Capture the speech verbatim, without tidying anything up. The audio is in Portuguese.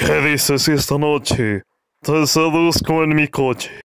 ¿Qué dices si esta noche te seduzco en mi coche?